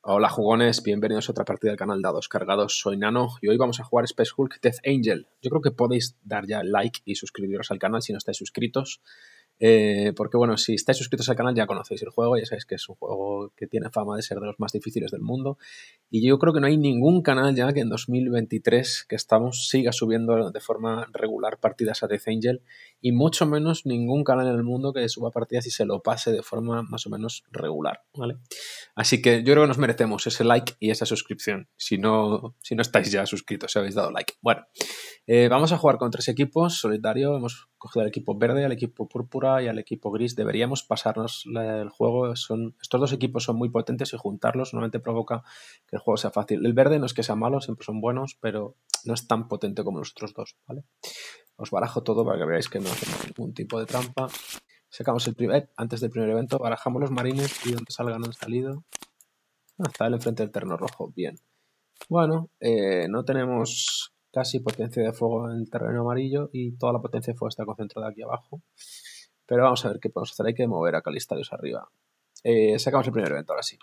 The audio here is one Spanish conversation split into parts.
Hola jugones, bienvenidos a otra partida del canal Dados Cargados, soy Nano y hoy vamos a jugar Space Hulk Death Angel. Yo creo que podéis dar ya like y suscribiros al canal si no estáis suscritos, porque bueno, si estáis suscritos al canal ya conocéis el juego, ya sabéis que es un juego que tiene fama de ser de los más difíciles del mundo y yo creo que no hay ningún canal ya que en 2023 que estamos siga subiendo de forma regular partidas a Death Angel y mucho menos ningún canal en el mundo que suba partidas y se lo pase de forma más o menos regular, ¿vale? Así que yo creo que nos merecemos ese like y esa suscripción, si no estáis ya suscritos, si habéis dado like. Bueno, vamos a jugar con 3 equipos, solitario, hemos cogido al equipo verde, al equipo púrpura y al equipo gris. Deberíamos pasarnos el juego, estos dos equipos son muy potentes y juntarlos normalmente provoca que el juego sea fácil. El verde no es que sea malo, siempre son buenos, pero no es tan potente como los otros dos, ¿vale? Os barajo todo para que veáis que no hacemos ningún tipo de trampa. Sacamos antes del primer evento, barajamos los marines y donde salgan han salido. Está él enfrente del terreno rojo, bien. Bueno, no tenemos casi potencia de fuego en el terreno amarillo y toda la potencia de fuego está concentrada aquí abajo. Pero vamos a ver qué podemos hacer, hay que mover a Calistarios arriba. Sacamos el primer evento, ahora sí.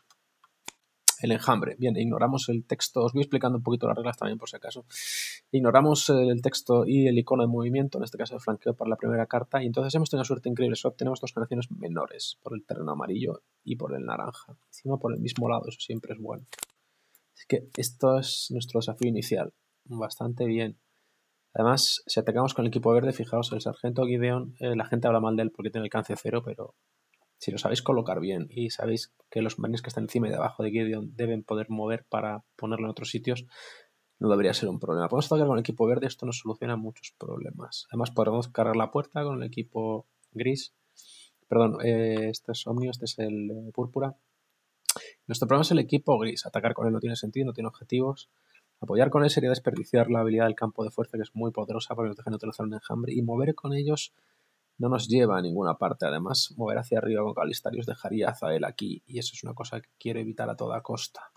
El enjambre. Bien, ignoramos el texto. Os voy explicando un poquito las reglas también por si acaso. Ignoramos el texto y el icono de movimiento, en este caso el flanqueo para la primera carta, y entonces hemos tenido suerte increíble. Solo obtenemos 2 generaciones menores por el terreno amarillo y por el naranja. Encima por el mismo lado, eso siempre es bueno. Así que esto es nuestro desafío inicial. Bastante bien. Además, si atacamos con el equipo verde, fijaos, el sargento Gideon, la gente habla mal de él porque tiene alcance 0, pero si lo sabéis colocar bien y sabéis que los marines que están encima y debajo de Gideon deben poder mover para ponerlo en otros sitios, no debería ser un problema. Podemos atacar con el equipo verde, esto nos soluciona muchos problemas. Además, podemos cargar la puerta con el equipo gris. Perdón, este es Omnio, este es el púrpura. Nuestro problema es el equipo gris. Atacar con él no tiene sentido, no tiene objetivos. Apoyar con él sería desperdiciar la habilidad del campo de fuerza, que es muy poderosa porque nos deja neutralizar un enjambre. Y mover con ellos no nos lleva a ninguna parte. Además, mover hacia arriba con Calistarios dejaría a Zael aquí. Y eso es una cosa que quiero evitar a toda costa.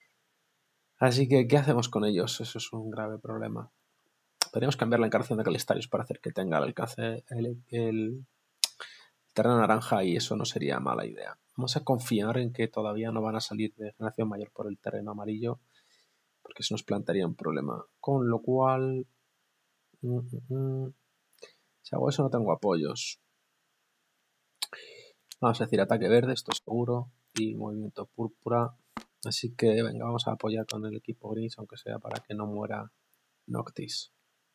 Así que, ¿qué hacemos con ellos? Eso es un grave problema. Podríamos cambiar la encarnación de Calistarios para hacer que tenga el alcance el terreno naranja y eso no sería mala idea. Vamos a confiar en que todavía no van a salir de generación mayor por el terreno amarillo porque eso nos plantearía un problema. Con lo cual, si hago eso no tengo apoyos. Vamos a decir ataque verde, esto es seguro, y movimiento púrpura. Así que venga, vamos a apoyar con el equipo gris, aunque sea para que no muera Noctis.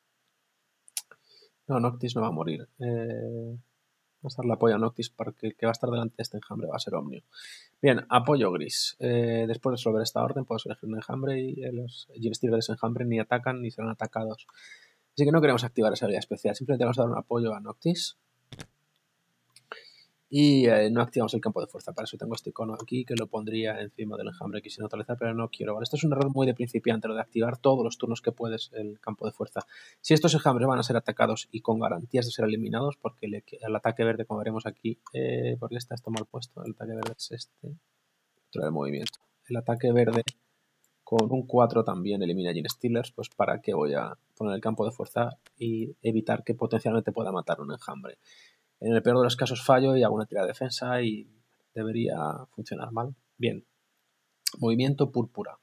No, Noctis no va a morir. Vamos a darle apoyo a Noctis porque el que va a estar delante de este enjambre va a ser Omnio. Bien, apoyo gris. Después de resolver esta orden, puedo elegir un enjambre y los Gene-Stealers de ese enjambre ni atacan ni serán atacados. Así que no queremos activar esa habilidad especial. Simplemente vamos a dar un apoyo a Noctis. Y no activamos el campo de fuerza. Para eso tengo este icono aquí que lo pondría encima del enjambre que quisiera neutralizar, pero no quiero. Vale, esto es un error muy de principiante, lo de activar todos los turnos que puedes el campo de fuerza. Si estos enjambres van a ser atacados y con garantías de ser eliminados, porque el ataque verde, como veremos aquí, porque está esto mal puesto, el ataque verde es este, el movimiento. El ataque verde con un 4 también elimina Gene-Stealers, pues para qué voy a poner el campo de fuerza y evitar que potencialmente pueda matar un enjambre. En el peor de los casos fallo y hago una tirada de defensa y debería funcionar mal. Bien. Movimiento púrpura.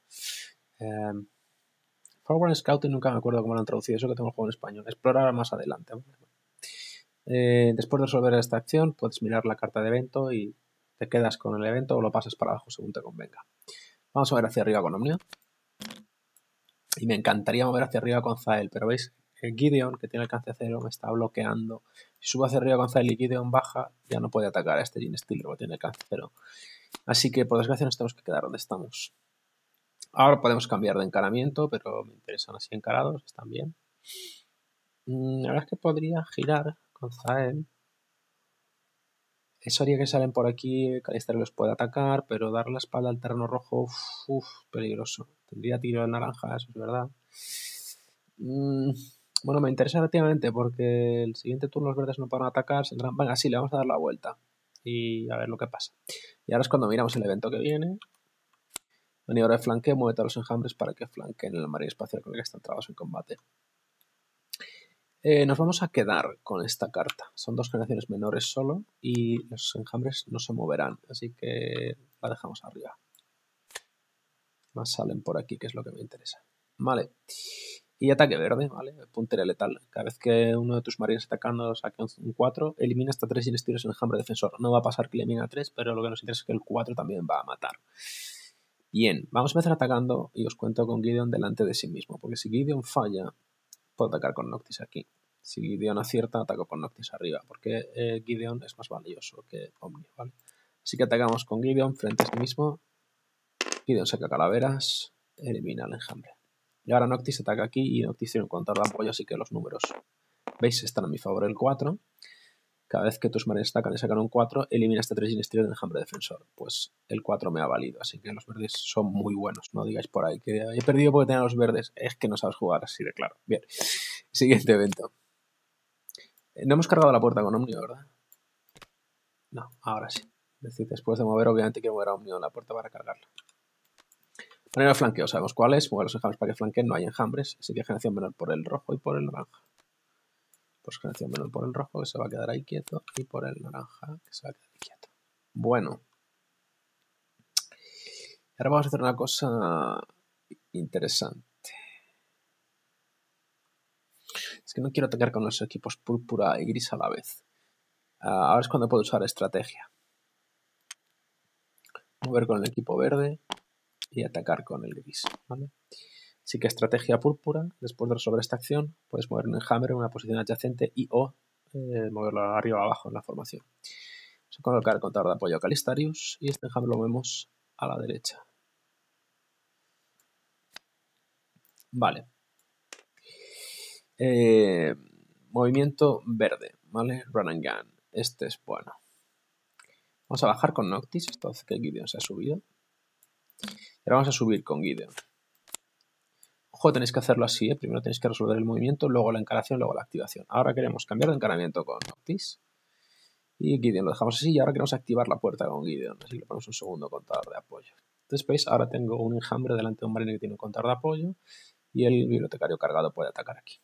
Forward Scouting nunca me acuerdo cómo lo han traducido, eso que tengo el juego en español. Explorar más adelante. Después de resolver esta acción, puedes mirar la carta de evento y te quedas con el evento o lo pasas para abajo según te convenga. Vamos a ver hacia arriba con Omnia. Y me encantaría mover hacia arriba con Zael, pero veis, Gideon, que tiene alcance 0, me está bloqueando. Si subo hacia arriba con Zael y Gideon baja, ya no puede atacar a este Gene-Stealer, porque tiene alcance 0. Así que, por desgracia, nos tenemos que quedar donde estamos. Ahora podemos cambiar de encaramiento, pero me interesan así encarados, están bien. La verdad es que podría girar con Zael. Eso haría que salen por aquí, Calister los puede atacar, pero dar la espalda al terreno rojo, peligroso. Tendría tiro de naranja, eso es verdad. Bueno, me interesa relativamente porque el siguiente turno los verdes no pueden atacar. Venga, sí, le vamos a dar la vuelta y a ver lo que pasa. Y ahora es cuando miramos el evento que viene. Maniobra de flanqueo, mueve a los enjambres para que flanqueen el marine espacial con el que están trabados en combate. Nos vamos a quedar con esta carta. Son 2 generaciones menores solo y los enjambres no se moverán, así que la dejamos arriba. Más salen por aquí, que es lo que me interesa. Vale. Y ataque verde, ¿vale? Puntería letal. Cada vez que uno de tus marines atacando saque un 4, elimina hasta 3 inestilos en el enjambre defensor. No va a pasar que elimina 3, pero lo que nos interesa es que el 4 también va a matar. Bien, vamos a empezar atacando y os cuento con Gideon delante de sí mismo, porque si Gideon falla, puedo atacar con Noctis aquí. Si Gideon acierta, ataco con Noctis arriba, porque Gideon es más valioso que Omni, ¿vale? Así que atacamos con Gideon frente a sí mismo. Gideon saca calaveras, elimina el enjambre. Y ahora Noctis ataca aquí y Noctis tiene un contador de apoyo, así que los números, ¿veis? Están a mi favor el 4. Cada vez que tus marines atacan y sacan un 4, elimina hasta 3 inestilos del enjambre defensor. Pues el 4 me ha valido, así que los verdes son muy buenos. No digáis por ahí que he perdido porque tenía los verdes. Es que no sabes jugar así de claro. Bien, siguiente evento. No hemos cargado la puerta con Omnio, ¿verdad? No, ahora sí. Es decir, después de mover, obviamente quiero mover a Omnio en la puerta para cargarla. Manera de flanqueo, sabemos cuál es. Mover los enjambres para que flanqueen, no hay enjambres. Así que generación menor por el rojo y por el naranja. Pues generación menor por el rojo, que se va a quedar ahí quieto, y por el naranja, que se va a quedar ahí quieto. Bueno. Ahora vamos a hacer una cosa interesante. Es que no quiero atacar con los equipos púrpura y gris a la vez. Ahora es cuando puedo usar estrategia. Mover con el equipo verde y atacar con el gris, ¿vale? Así que estrategia púrpura, después de resolver esta acción, puedes mover un enjambre en una posición adyacente y o moverlo arriba o abajo en la formación. Vamos a colocar el contador de apoyo a Calistarius y este enjambre lo movemos a la derecha. Vale. Movimiento verde, ¿vale? Run and gun. Este es bueno. Vamos a bajar con Noctis, esto hace que Gideon se ha subido. Y ahora vamos a subir con Gideon. Ojo, tenéis que hacerlo así, ¿eh? Primero tenéis que resolver el movimiento, luego la encaración, luego la activación. Ahora queremos cambiar de encaramiento con Noctis. Y Gideon lo dejamos así y ahora queremos activar la puerta con Gideon. Así que le ponemos un segundo contador de apoyo. Entonces, veis, ahora tengo un enjambre delante de un marine que tiene un contador de apoyo y el bibliotecario cargado puede atacar aquí.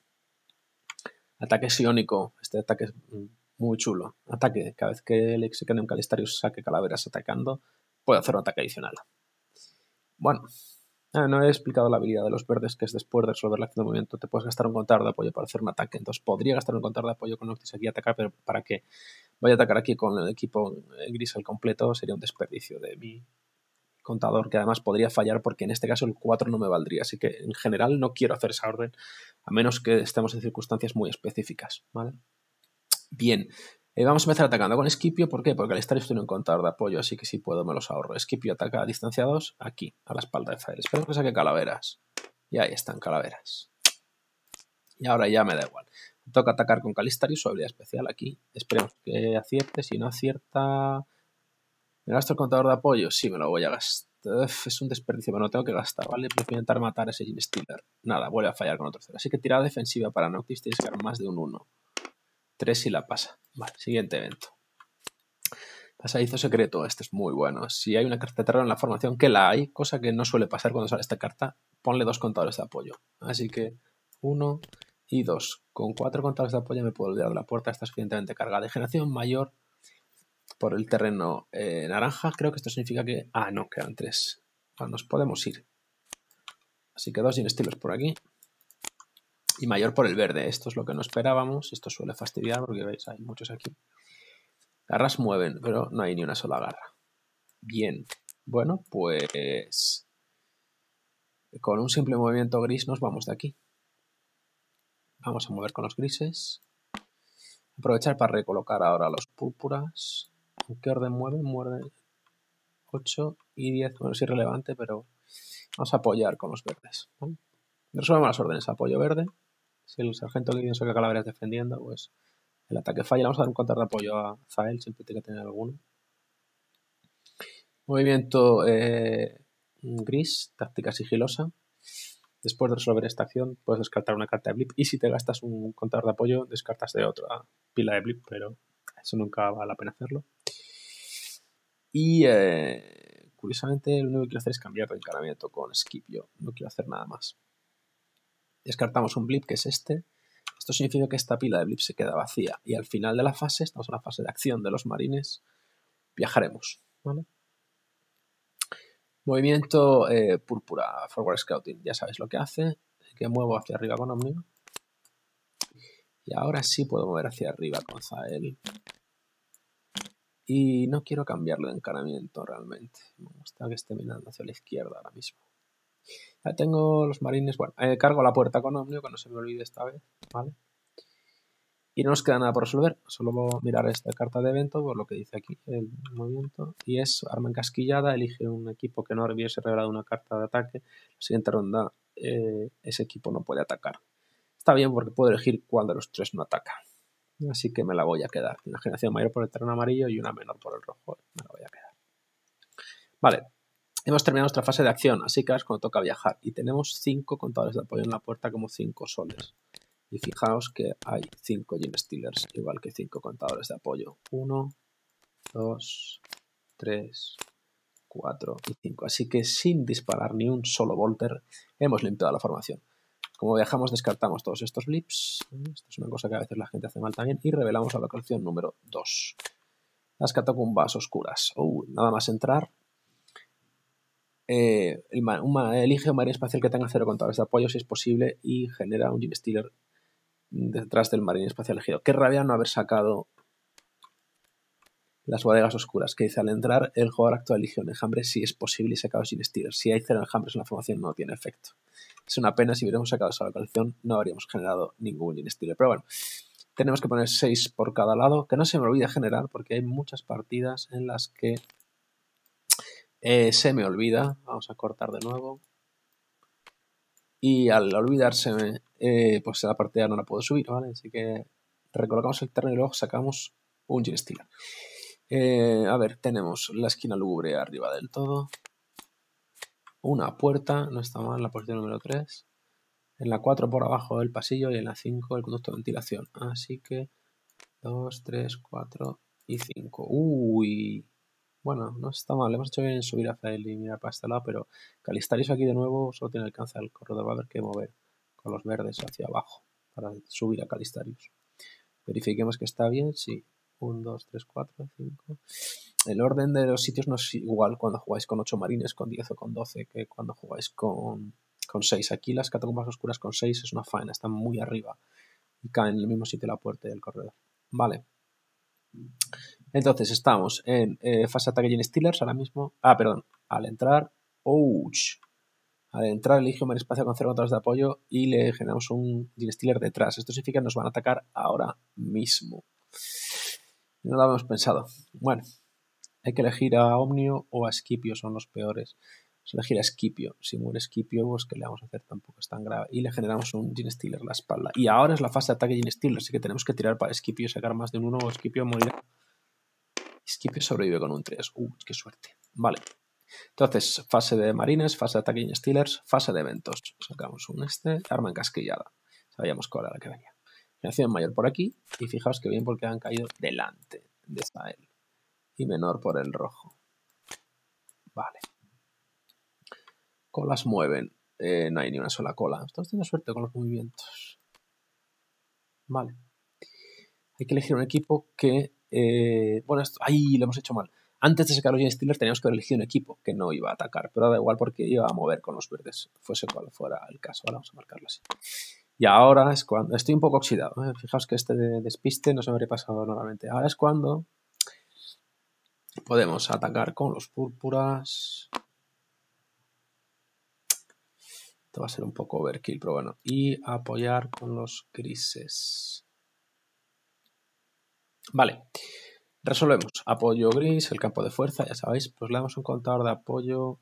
Ataque psiónico. Este ataque es muy chulo. Ataque. Cada vez que el Execanium Calistarius saque calaveras atacando, puede hacer un ataque adicional. Bueno. No he explicado la habilidad de los verdes, que es después de resolver la acción de movimiento, te puedes gastar un contador de apoyo para hacer un ataque. Entonces podría gastar un contador de apoyo con Noctis aquí a atacar, pero para que vaya a atacar aquí con el equipo gris al completo sería un desperdicio de mi contador, que además podría fallar porque en este caso el 4 no me valdría. Así que en general no quiero hacer esa orden, a menos que estemos en circunstancias muy específicas, ¿vale? Bien. Vamos a empezar atacando con Esquipio. ¿Por qué? Porque Calistarius tiene un contador de apoyo, así que si puedo me los ahorro. Esquipio ataca a distancia 2 aquí, a la espalda de Fael. Espero que saque calaveras. Y ahí están, calaveras. Y ahora ya me da igual. Toca atacar con Calistarius, su habilidad especial aquí. Esperemos que acierte. Si no acierta... ¿Me gasto el contador de apoyo? Sí, me lo voy a gastar. Es un desperdicio, pero no tengo que gastar, ¿vale? Prefiero intentar matar a ese Stealer. Nada, vuelve a fallar con otro 0. Así que tirada defensiva para Noctis tienes que dar más de un 1. 3 y la pasa. Vale, siguiente evento. Pasadizo secreto, este es muy bueno. Si hay una carta de terror en la formación, que la hay, cosa que no suele pasar cuando sale esta carta, ponle 2 contadores de apoyo. Así que 1 y 2. Con 4 contadores de apoyo me puedo olvidar de la puerta, está suficientemente cargada. De generación mayor por el terreno naranja, creo que esto significa que... Ah, no, quedan 3. Bueno, nos podemos ir. Así que 2 inestilos por aquí. Y mayor por el verde. Esto es lo que no esperábamos. Esto suele fastidiar porque veis, hay muchos aquí. Garras mueven, pero no hay ni una sola garra. Bien. Bueno, pues con un simple movimiento gris nos vamos de aquí. Vamos a mover con los grises. Aprovechar para recolocar ahora los púrpuras. ¿En qué orden mueven? Mueven 8 y 10. Bueno, es irrelevante, pero vamos a apoyar con los verdes, ¿vale? Resolvemos las órdenes. Apoyo verde. Si el sargento Gideon saca calaveras defendiendo, pues el ataque falla. Vamos a dar un counter de apoyo a Zael, siempre tiene que tener alguno. Movimiento gris, táctica sigilosa. Después de resolver esta acción, puedes descartar una carta de blip. Y si te gastas un contador de apoyo, descartas de otra pila de blip, pero eso nunca vale la pena hacerlo. Y curiosamente, lo único que quiero hacer es cambiar de encaramiento con Scipio. No quiero hacer nada más. Descartamos un blip, que es este. Esto significa que esta pila de blip se queda vacía. Y al final de la fase, estamos en la fase de acción de los marines, viajaremos, ¿vale? Movimiento púrpura, forward scouting, ya sabéis lo que hace, que muevo hacia arriba con Omnio. Y ahora sí puedo mover hacia arriba con Zael. Y no quiero cambiarlo de encaramiento realmente. Me gusta que esté mirando hacia la izquierda ahora mismo. Ya tengo los marines. Bueno, cargo la puerta con Omnio, que no se me olvide esta vez, ¿vale? Y no nos queda nada por resolver. Solo voy a mirar esta carta de evento, por lo que dice aquí el movimiento. Y es arma encasquillada. Elige un equipo que no hubiese revelado una carta de ataque. La siguiente ronda ese equipo no puede atacar. Está bien porque puedo elegir cuál de los tres no ataca. Así que me la voy a quedar. Una generación mayor por el terreno amarillo y una menor por el rojo. Me la voy a quedar. Vale. Hemos terminado nuestra fase de acción, así que ahora es cuando toca viajar. Y tenemos 5 contadores de apoyo en la puerta como 5 soles. Y fijaos que hay 5 Genestealers, igual que 5 contadores de apoyo. 1, 2, 3, 4 y 5. Así que sin disparar ni un solo Volter, hemos limpiado la formación. Como viajamos, descartamos todos estos blips. Esto es una cosa que a veces la gente hace mal también. Y revelamos la locación número 2. Las catacumbas oscuras. Nada más entrar. Elige un marine espacial que tenga 0 contadores de apoyo si es posible y genera un Genestealer detrás del marine espacial elegido. Qué rabia no haber sacado las bodegas oscuras, que dice al entrar el jugador actúa elige un enjambre si es posible y saca los Genestealers. Si hay 0 enjambres en la formación no tiene efecto. Es una pena, si hubiéramos sacado esa localización no habríamos generado ningún Genestealer. Pero bueno, tenemos que poner 6 por cada lado, que no se me olvide generar porque hay muchas partidas en las que se me olvida. Vamos a cortar de nuevo. Y al olvidárseme, pues la partida no la puedo subir, ¿vale? Así que recolocamos el terreno y luego sacamos un Genestealer. A ver, tenemos la esquina lúgubre arriba del todo. Una puerta, no está mal, la posición número 3. En la 4 por abajo el pasillo y en la 5 el conducto de ventilación. Así que 2, 3, 4 y 5. Uy, bueno, no está mal. Hemos hecho bien en subir hacia él y mirar para este lado, pero Calistarius aquí de nuevo solo tiene alcance al corredor. Va a haber que mover con los verdes hacia abajo para subir a Calistarius. Verifiquemos que está bien. Sí. 1, 2, 3, 4, 5. El orden de los sitios no es igual cuando jugáis con 8 marines, con 10 o con 12 que cuando jugáis con 6. Aquí las catacumbas oscuras con 6 es una faena, están muy arriba y caen en el mismo sitio la puerta y el corredor. Vale. Entonces estamos en fase de ataque Genestealers ahora mismo. Perdón. Al entrar. ¡Ouch! Al entrar elige un espacio con 0 contadores de apoyo y le generamos un Genestealer detrás. Esto significa que nos van a atacar ahora mismo. No lo habíamos pensado. Bueno, hay que elegir a Omnio o a Scipio, son los peores. Vamos a elegir a Scipio. Si muere Scipio, pues ¿qué le vamos a hacer? Tampoco es tan grave. Y le generamos un Genestealer en la espalda. Y ahora es la fase de ataque Genestealer, así que tenemos que tirar para Scipio y sacar más de un 1 o Scipio morirá. Scipio sobrevive con un 3. ¡Qué suerte! Vale. Entonces, fase de marines, fase de ataque Genestealers, fase de eventos. Sacamos un arma encasquillada. Sabíamos cuál era la que venía. Generación mayor por aquí. Y fijaos que bien porque han caído delante de Zael. Y menor por el rojo. Vale. Colas mueven. No hay ni una sola cola. Estamos teniendo suerte con los movimientos. Vale. Hay que elegir un equipo que... bueno, ¡ay! Lo hemos hecho mal. Antes de sacar los Genestealers teníamos que haber elegido un equipo que no iba a atacar. Pero da igual porque iba a mover con los verdes. Fuese cual fuera el caso. Ahora vamos a marcarlo así. Y ahora es cuando... Estoy un poco oxidado. Fijaos que este despiste no se me habría pasado normalmente. Ahora es cuando podemos atacar con los púrpuras. Esto va a ser un poco overkill, pero bueno. Y apoyar con los grises. Vale. Resolvemos. Apoyo gris, el campo de fuerza, ya sabéis. Pues le damos un contador de apoyo.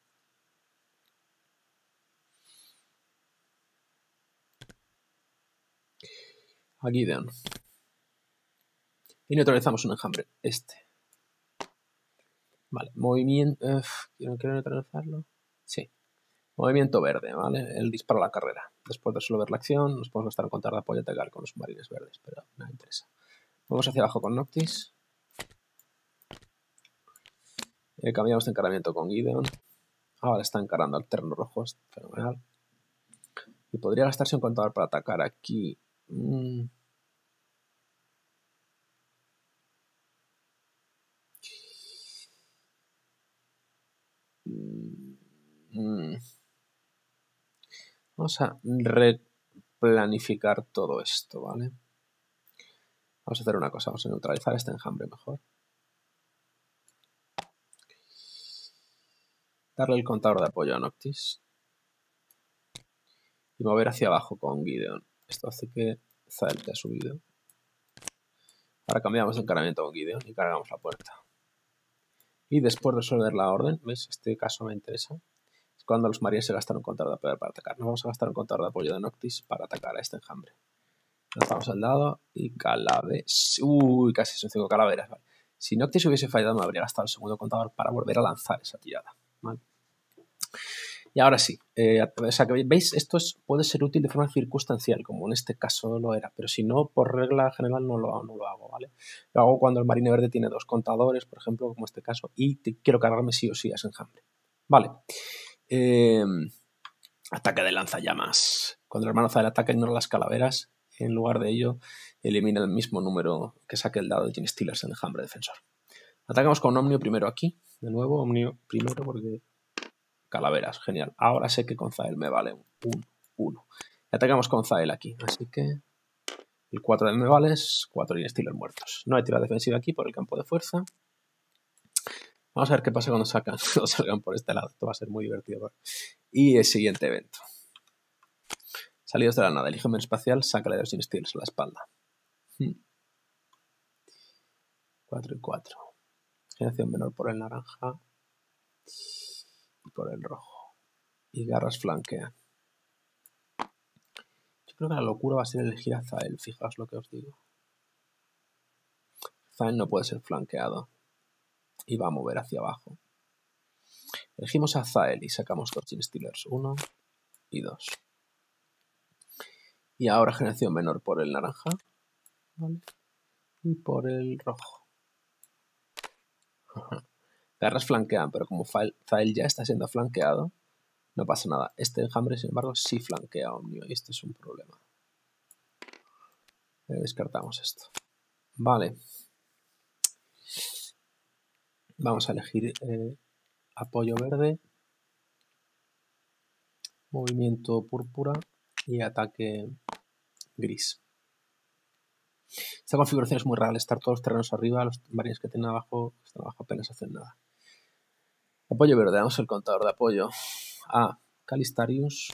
A Gideon. Y neutralizamos un enjambre. Este. Vale. Movimiento... ¿Quiero neutralizarlo? Sí. Movimiento verde, ¿vale? El disparo a la carrera. Después de resolver la acción, nos podemos gastar un contador de apoyo a atacar con los marines verdes, pero no me interesa. Vamos hacia abajo con Noctis. Cambiamos de encaramiento con Gideon. Ahora está encarando al terreno rojo. Es fenomenal. Y podría gastarse un contador para atacar aquí. Vamos a replanificar todo esto, ¿vale? Vamos a hacer una cosa, vamos a neutralizar este enjambre mejor. Darle el contador de apoyo a Noctis. Y mover hacia abajo con Gideon. Esto hace que Zael te ha subido. Ahora cambiamos de encaramiento con Gideon y cargamos la puerta. Y después de resolver la orden, ¿veis? Este caso me interesa. Es cuando los marines se gastaron un contador de apoyo para atacar. Nos vamos a gastar un contador de apoyo de Noctis para atacar a este enjambre. Lanzamos el dado y calaveras. Uy, casi son 5 calaveras. Vale. Si Noctis hubiese fallado, me habría gastado el segundo contador para volver a lanzar esa tirada. ¿Vale? Y ahora sí, o sea, que veis, esto puede ser útil de forma circunstancial, como en este caso lo era, pero si no, por regla general no lo hago, ¿vale? Lo hago cuando el marine verde tiene 2 contadores, por ejemplo, como este caso, y quiero cargarme sí o sí a ese enjambre. Vale. Ataque de lanzallamas. Cuando el hermano Zael ataca, ignora las calaveras. En lugar de ello, elimina el mismo número que saque el dado de Gene Stealers en el enjambre defensor. Atacamos con Omnio primero aquí. De nuevo, Omnio primero porque... Calaveras, genial. Ahora sé que con Zael me vale un 1. Atacamos con Zael aquí, así que el 4 de me vales, 4 Gene Stealers muertos. No hay tirada defensiva aquí por el campo de fuerza. Vamos a ver qué pasa cuando salgan por este lado. Esto va a ser muy divertido. Y el siguiente evento. Salidos de la nada, elige un espacial, sácale 2 Gene Stealers a la espalda. 4 y 4. Generación menor por el naranja y por el rojo. Y garras flanquean. Yo creo que la locura va a ser elegir a Zael, fijaos lo que os digo. Zael no puede ser flanqueado y va a mover hacia abajo. Elegimos a Zael y sacamos 2 Gene Stealers, 1 y 2. Y ahora generación menor por el naranja, ¿vale? Y por el rojo. Garras flanquean, pero como Zael ya está siendo flanqueado, no pasa nada. Este enjambre, sin embargo, sí flanquea a Omnio y este es un problema. Descartamos esto. Vale. Vamos a elegir apoyo verde, movimiento púrpura y ataque gris. Esta configuración es muy rara, al estar todos los terrenos arriba, los marines que tienen abajo, están abajo apenas hacen nada. Apoyo verde, damos el contador de apoyo a Calistarius.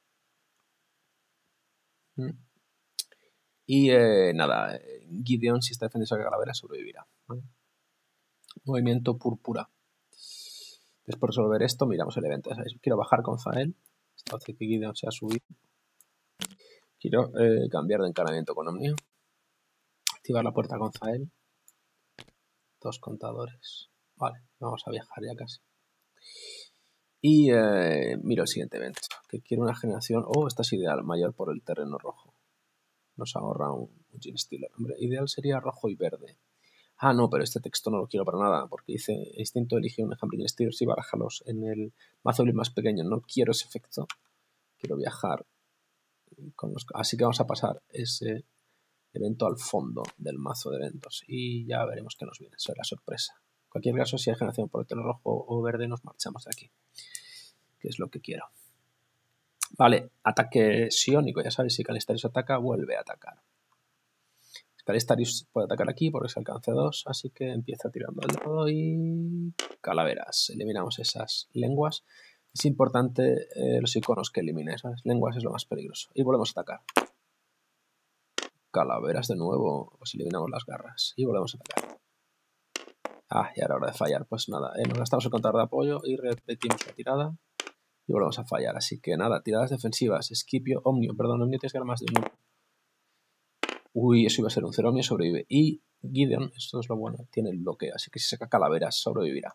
Y nada, Gideon, si está defendiendo a Calavera, sobrevivirá. ¿Vale? Movimiento púrpura. Después de resolver esto, miramos el evento. ¿Sabéis? Quiero bajar con Zael. Esto hace que Gideon sea subido. Quiero cambiar de encaramiento con Omnio. Activar la puerta con Zael. 2 contadores. Vale, vamos a viajar ya casi. Y miro el siguiente evento. Que quiero una generación... Oh, esta es ideal. Mayor por el terreno rojo. Nos ahorra un Gene Stealer. Hombre, ideal sería rojo y verde. Ah, no, pero este texto no lo quiero para nada, porque dice instinto elige un enjambre Gene Stealers y barájalos en el mazo más pequeño. No quiero ese efecto. Quiero viajar con los... Así que vamos a pasar ese evento al fondo del mazo de eventos y ya veremos qué nos viene. Será sorpresa. En cualquier caso, si hay generación por el terreno rojo o verde, nos marchamos de aquí, que es lo que quiero. Vale, ataque psiónico. Ya sabéis, si Calistarius ataca, vuelve a atacar. Calistarius puede atacar aquí porque se alcance 2, así que empieza tirando el dado y calaveras. Eliminamos esas lenguas. Es importante los iconos que elimines, ¿sabes? Lenguas es lo más peligroso. Y volvemos a atacar. Calaveras de nuevo. Pues eliminamos las garras y volvemos a atacar. Ah, y ahora hora de fallar. Pues nada, nos gastamos el contador de apoyo y repetimos la tirada. Y volvemos a fallar. Así que nada, tiradas defensivas. Esquipio, Omnio. Perdón, Omnio tienes que dar más de 1. Uy, eso iba a ser un 0. Omnio sobrevive. Y Gideon, esto es lo bueno, tiene el bloqueo. Así que si saca calaveras, sobrevivirá.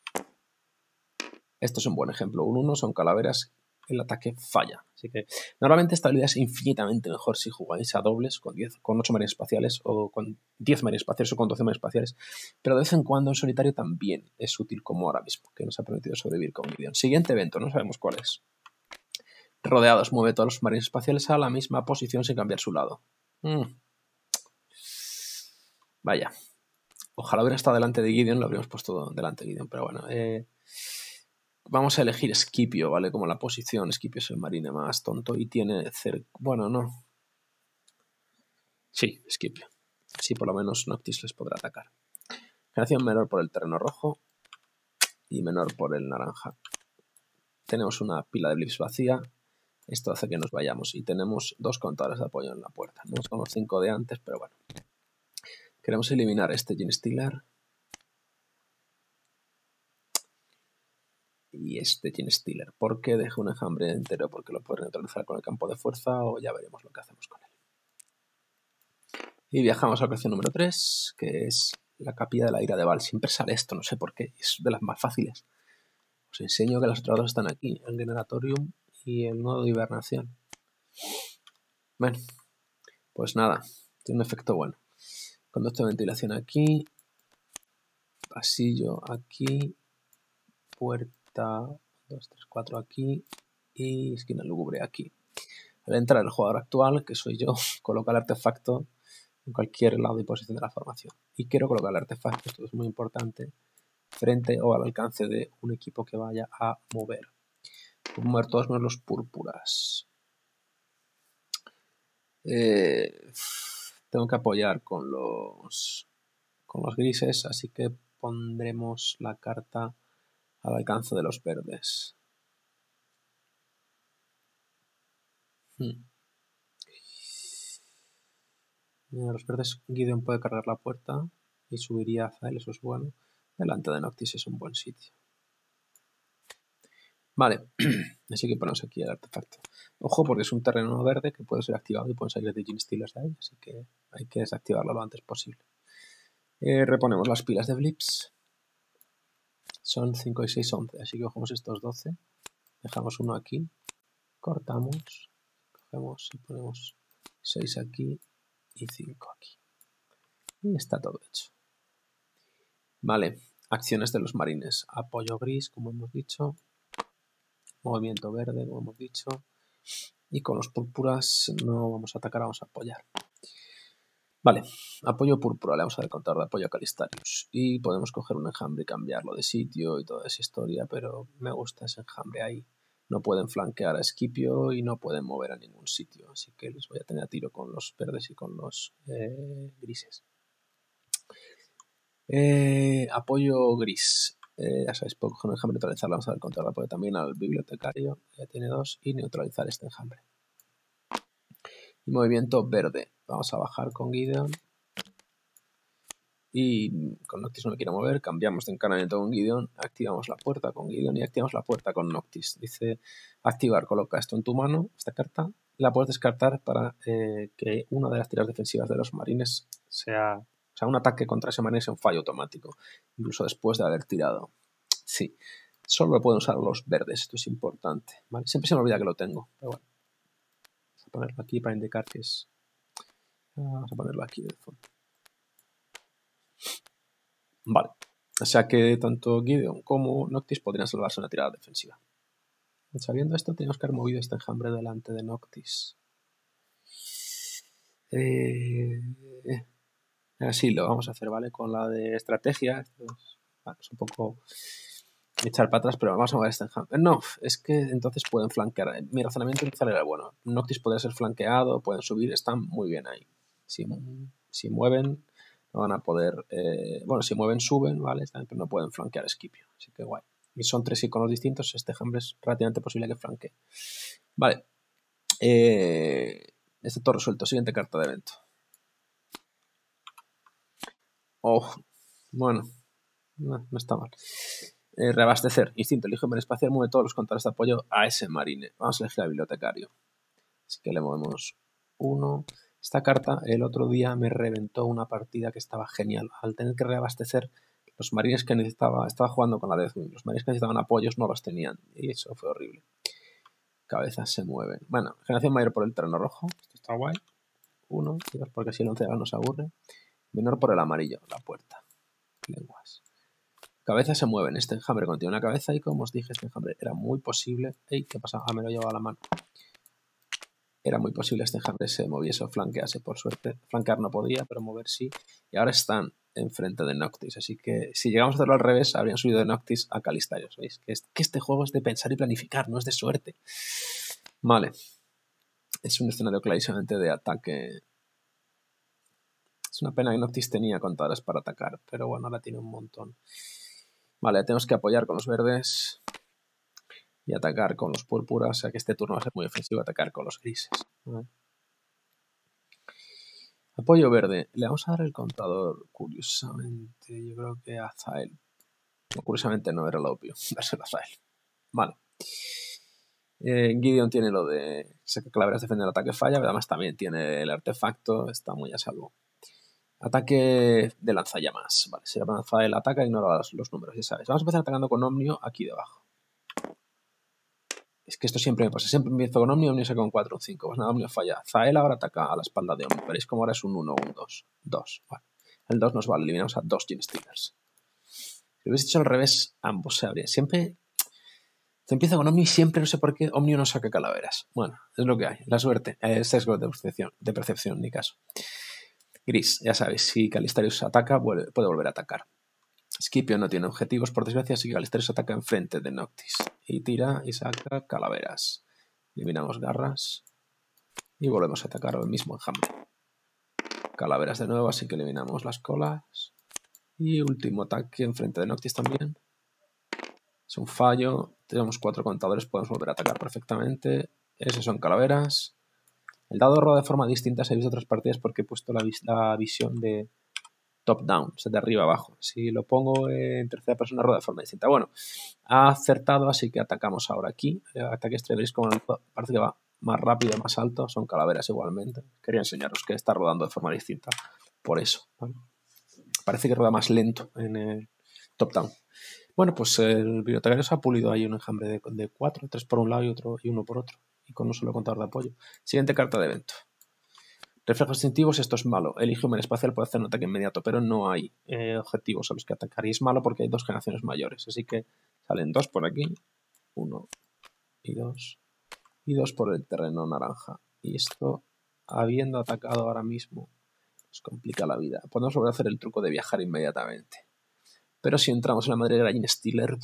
Esto es un buen ejemplo. Un 1 son calaveras. El ataque falla. Así que normalmente esta habilidad es infinitamente mejor si jugáis a dobles con 8 marines espaciales o con 10 marines espaciales o con 12 marines espaciales. Pero de vez en cuando en solitario también es útil como ahora mismo, que nos ha permitido sobrevivir con Gideon. Siguiente evento, no sabemos cuál es. Rodeados, mueve todos los marines espaciales a la misma posición sin cambiar su lado. Vaya. Ojalá hubiera estado delante de Gideon, lo habríamos puesto delante de Gideon, pero bueno. Vamos a elegir Scipio, ¿vale? Como la posición. Scipio es el marine más tonto y tiene bueno, no. Sí, Scipio. Así por lo menos Noctis les podrá atacar. Generación menor por el terreno rojo y menor por el naranja. Tenemos una pila de blips vacía. Esto hace que nos vayamos y tenemos 2 contadores de apoyo en la puerta. No son los 5 de antes, pero bueno. Queremos eliminar este Genestealer y este Genestealer. ¿Por qué dejo un enjambre entero? Porque lo puedo neutralizar con el campo de fuerza o ya veremos lo que hacemos con él. Y viajamos a la opción número 3, que es la capilla de la ira de Val. Siempre sale esto, no sé por qué, es de las más fáciles. Os enseño que las otras dos están aquí, el Generatorium y el nodo de hibernación. Bueno, pues nada, tiene un efecto bueno. Conducto de ventilación aquí, pasillo aquí, puerta 2, 3, 4 aquí y esquina lúgubre aquí. Al entrar el jugador actual, que soy yo, coloca el artefacto en cualquier lado y posición de la formación. Y quiero colocar el artefacto, esto es muy importante, frente o al alcance de un equipo que vaya a mover. Puedo mover todos menos los púrpuras. Tengo que apoyar con los grises, así que pondremos la carta al alcance de los verdes. Los verdes, Gideon puede cargar la puerta y subiría a Zael, eso es bueno. Delante de Noctis es un buen sitio. Vale, así que ponemos aquí el artefacto. Ojo, porque es un terreno verde que puede ser activado y pueden salir de Genestealers de ahí, así que hay que desactivarlo lo antes posible. Reponemos las pilas de blips. Son 5 y 6, 11, así que cogemos estos 12. Dejamos uno aquí, cortamos, cogemos y ponemos 6 aquí y 5 aquí. Y está todo hecho. Vale, acciones de los marines. Apoyo gris, como hemos dicho. Movimiento verde, como hemos dicho. Y con los púrpuras no vamos a atacar, vamos a apoyar. Vale, apoyo púrpura, le vamos a dar contador de apoyo a Calistarius. Y podemos coger un enjambre y cambiarlo de sitio y toda esa historia, pero me gusta ese enjambre ahí. No pueden flanquear a Scipio y no pueden mover a ningún sitio, así que les voy a tener a tiro con los verdes y con los grises. Apoyo gris. Ya sabéis, puedo coger un enjambre y neutralizarlo. Vamos a dar contador de apoyo también al bibliotecario, ya tiene 2, y neutralizar este enjambre. Y movimiento verde. Vamos a bajar con Gideon. Y con Noctis no me quiero mover, cambiamos de encanamiento con Gideon, activamos la puerta con Gideon y activamos la puerta con Noctis. Dice activar, coloca esto en tu mano, esta carta, la puedes descartar para que una de las tiras defensivas de los marines sea, o sea, un ataque contra ese marine sea un fallo automático, incluso después de haber tirado. Sí, solo lo pueden usar los verdes, esto es importante, ¿vale? Siempre se me olvida que lo tengo, pero bueno. Vamos a ponerlo aquí para indicar que es... Vamos a ponerlo aquí de fondo. Vale, o sea que tanto Gideon como Noctis podrían salvarse una tirada defensiva. Sabiendo esto, tenemos que haber movido este enjambre delante de Noctis. Así lo vamos a hacer, ¿vale? Con la de estrategia. Es un poco echar para atrás, pero vamos a mover este enjambre. No, es que entonces pueden flanquear. Mi razonamiento inicial era bueno. Noctis podría ser flanqueado, pueden subir, están muy bien ahí. Si mueven, no van a poder... bueno, si mueven, suben, ¿vale? Pero no pueden flanquear Scipio, así que guay. Y son 3 iconos distintos, este enjambre es relativamente posible que flanquee. Vale. Este todo resuelto. Siguiente carta de evento. Oh, bueno, no está mal. Reabastecer. Instinto. Elige un espacial. Mueve todos los contadores de apoyo a ese marine. Vamos a elegir al bibliotecario. Así que le movemos 1. Esta carta el otro día me reventó una partida que estaba genial. Al tener que reabastecer, los marines que estaba jugando con la Deathwing. Los marines que necesitaban apoyos no los tenían. Y eso fue horrible. Cabezas se mueven. Bueno, generación mayor por el terreno rojo. Esto está guay. 1, 2, porque así el 11 nos aburre. Menor por el amarillo, la puerta. Lenguas. Cabezas se mueven. Este enjambre contiene una cabeza y como os dije, este enjambre era muy posible... ¡Ey! ¿Qué pasa? Ah, me lo he llevado a la mano. Era muy posible este enjambre se moviese o flanquease. Por suerte, flanquear no podía, pero mover sí. Y ahora están enfrente de Noctis. Así que si llegamos a hacerlo al revés, habrían subido de Noctis a Calistarios. ¿Veis? Que este juego es de pensar y planificar, no es de suerte. Vale. Es un escenario clarísimamente de ataque. Es una pena que Noctis tenía contadores para atacar, pero bueno, ahora tiene un montón. Vale, tenemos que apoyar con los verdes y atacar con los púrpuras, o sea que este turno va a ser muy ofensivo atacar con los grises. ¿Vale? Apoyo verde. Le vamos a dar el contador, curiosamente, yo creo que a Zael. No, curiosamente no era lo obvio, dárselo a Zael. Vale. Gideon tiene lo de sé que Calaveras defiende el ataque falla, pero además también tiene el artefacto, está muy a salvo. Ataque de lanzallamas. Vale, si lanza el ataca, ignora los números, ya sabes. Vamos a empezar atacando con Omnio aquí debajo. Es que esto siempre me pasa. Siempre empiezo con Omnio, Omnio saca un 4 o un 5. Pues nada, Omnio falla. Zael ahora ataca a la espalda de Omnio. Veréis como ahora es un 1 o un 2. 2. Vale. El 2 nos vale. Eliminamos a 2 Genestealers. Si lo hubiese hecho al revés, ambos se habrían. Siempre se empieza con Omnio y siempre, no sé por qué, Omnio no saca calaveras. Bueno, es lo que hay. La suerte. Sesgo de percepción, ni caso. Gris, ya sabéis, si Calistarius ataca, puede volver a atacar. Scipio no tiene objetivos, por desgracia, así que Calistarius ataca enfrente de Noctis. Y tira y saca calaveras. Eliminamos garras. Y volvemos a atacar el mismo enjambre. Calaveras de nuevo, así que eliminamos las colas. Y último ataque enfrente de Noctis también. Es un fallo. Tenemos 4 contadores, podemos volver a atacar perfectamente. Esos son calaveras. El dado roda de forma distinta si habéis visto otras partidas porque he puesto la visión de top-down, o sea, de arriba abajo. Si lo pongo en tercera persona, roda de forma distinta. Bueno, ha acertado, así que atacamos ahora aquí. Ataque extra, veréis como parece que va más rápido, más alto. Son calaveras igualmente. Quería enseñaros que está rodando de forma distinta. Por eso, ¿vale? Parece que rueda más lento en el top-down. Bueno, pues el bibliotecario se ha pulido ahí un enjambre de 4, 3 por un lado y uno por otro. Y con un solo contador de apoyo. Siguiente carta de evento. Reflejos instintivos, esto es malo. El Human espacial puede hacer un ataque inmediato, pero no hay objetivos a los que atacar. Y es malo porque hay 2 generaciones mayores. Así que salen 2 por aquí. 1 y 2. Y 2 por el terreno naranja. Y esto, habiendo atacado ahora mismo, nos complica la vida. Podemos volver a hacer el truco de viajar inmediatamente. Pero si entramos en la madriguera Genestealer,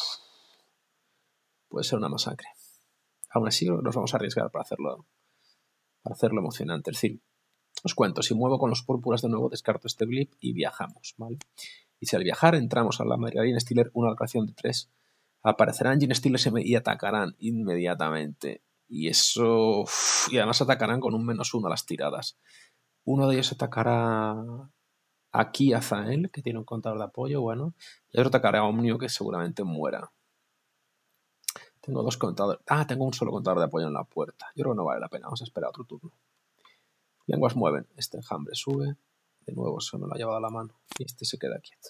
puede ser una masacre. Aún así, nos vamos a arriesgar para hacerlo emocionante. Es decir, os cuento, si muevo con los púrpuras de nuevo, descarto este blip y viajamos, ¿vale? Y si al viajar entramos a la madriguera Genestealer, una locación de 3, aparecerán Genestealers y atacarán inmediatamente. Y eso... y además atacarán con un -1 a las tiradas. Uno de ellos atacará aquí a Zael, que tiene un contador de apoyo, bueno. Y otro atacará a Omnio, que seguramente muera. Tengo 2 contadores. Tengo un solo contador de apoyo en la puerta. Yo creo que no vale la pena. Vamos a esperar otro turno. Lenguas mueven. Este enjambre sube. De nuevo se me lo ha llevado a la mano. Y este se queda quieto.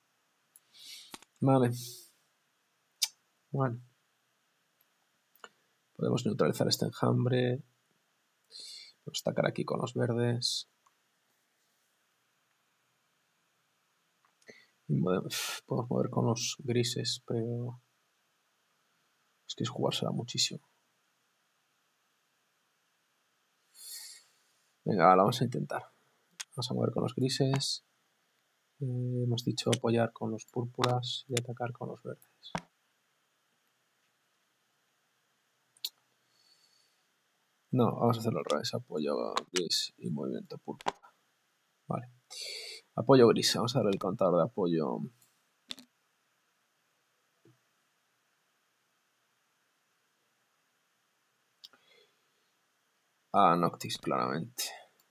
Vale. Bueno. Podemos neutralizar este enjambre. Podemos atacar aquí con los verdes. Y podemos mover con los grises, pero... es que es jugársela muchísimo. Venga, la vamos a intentar. Vamos a mover con los grises. Hemos dicho apoyar con los púrpuras y atacar con los verdes. No, vamos a hacerlo al revés. Apoyo gris y movimiento púrpura. Vale. Apoyo gris. Vamos a darle el contador de apoyo. A Noctis, claramente.